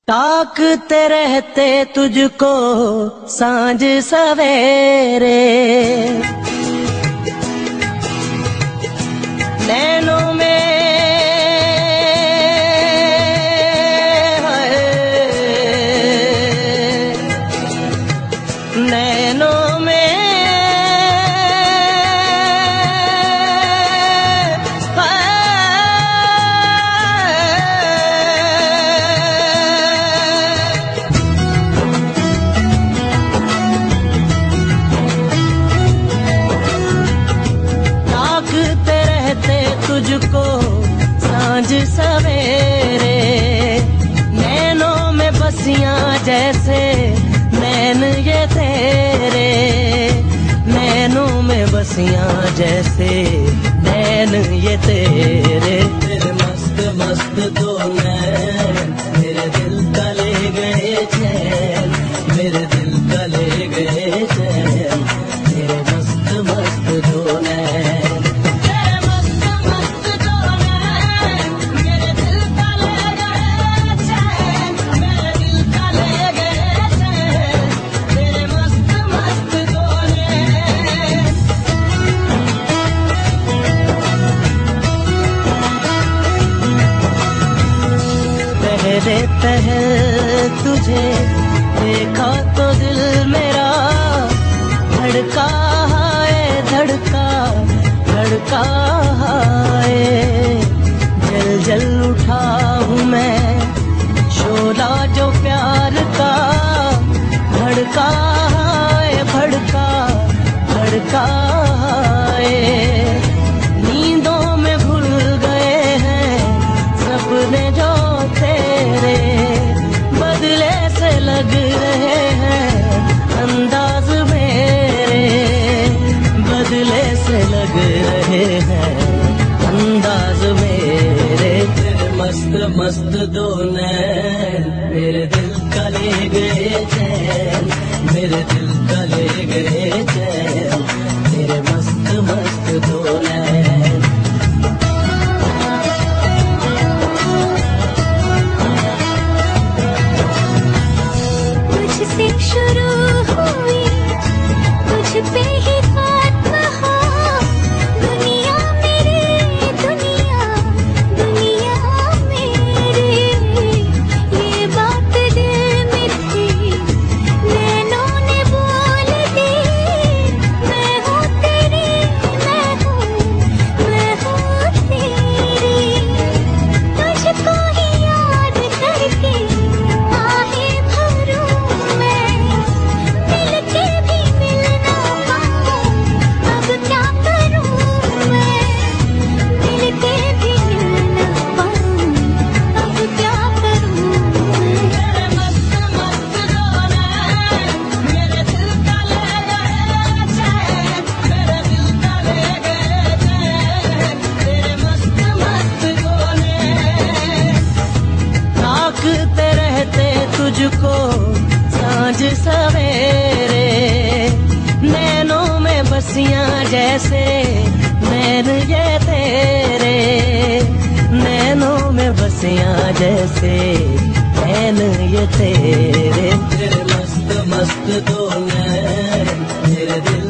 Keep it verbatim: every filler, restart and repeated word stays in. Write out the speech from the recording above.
ताकते रहते तुझको सांझ सवेरे, नैनों में नैनों में ताकते रहते तुझको सांझ सवेरे, नैनों में बसियां जैसे नैन ये तेरे, नैनों में बसियां जैसे नैन ये तेरे। तेरे मस्त मस्त दो नैन मेरे दिल का ले गए चैन, मेरे दिल का ले गए चैन, तेरे मस्त मस्त दो नैन। पहले पहल तुझे देखा तो दिल मेरा धड़का है, धड़का धड़का है। जल जल उठा हूँ मैं शोला जो प्यार का, भड़का है भड़का भड़का है। नींदों में भूल गए हैं सपने जो तेरे, बदले से लग रहे हैं अंदाज मेरे, बदले से लग रहे हैं अंदाज मेरे। तेरे मस्त मस्त दो नैन मेरे दिल का ले गए चैन, मेरे दिल का ले गए चैन, तेरे मस्त मस्त दो नैन। तुझसे शुरू हुई तुझ पे ही खात्मा हो, दुनिया मेरी दुनिया दुनिया मेरी, ये बात दिल में थी नैनों ने बोल दी। मैं हूँ तेरी मैं हूँ मैं हूँ तेरी, तुझको ही याद करके आहे भरूं मैं, मिल के भी मिल ना पाऊं अब क्या करूं मैं, मिल के भी मिल ना पाऊं अब क्या करूं मैं। तेरे मस्त मस्त दो नैन मेरे दिल का ले गए चैन, मेरे दिल का ले गए चैन, तेरे मस्त मस्त दो नैन। ताकते रहते तुझको सांझ सवेरे, नैनों में बसियां जैसे नैन ये तेरे, नैनों में बसियां जैसे नैन ये तेरे। तेरे मस्त मस्त दो नैन मेरे दिल